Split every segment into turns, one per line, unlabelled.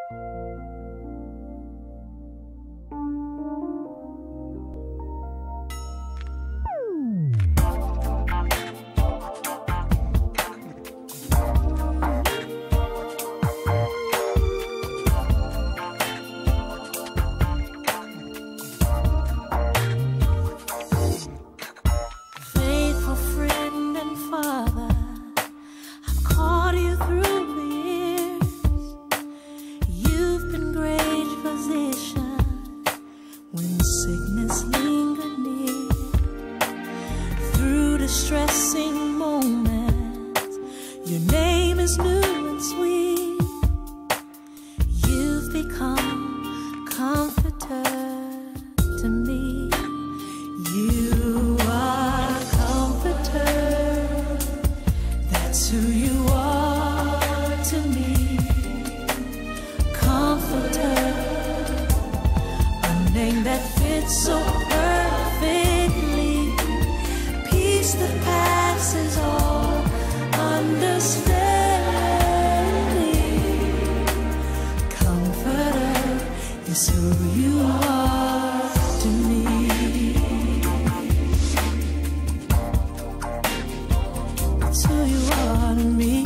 Distressing moments, your name is new and sweet. You've become comforter to me. You are comforter, that's who you are to me. Comforter, a name that fits so perfectly. That passes all understanding. Comforter is who you are to me. It's who you are to me.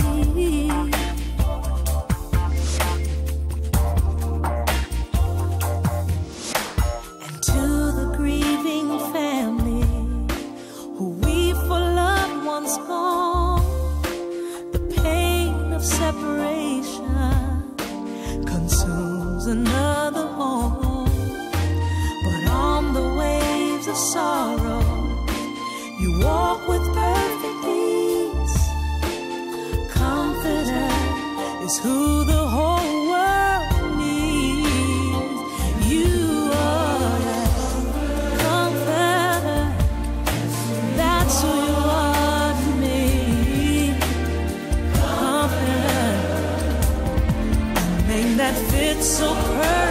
And to the grieving family who weep for loved ones gone, the pain of separation consumes another home. But on the waves of sorrow, you walk with perfect peace. Comforter is who the whole world needs. You are that comforter. That's who you are to me. Comforter, a name that fits so perfect.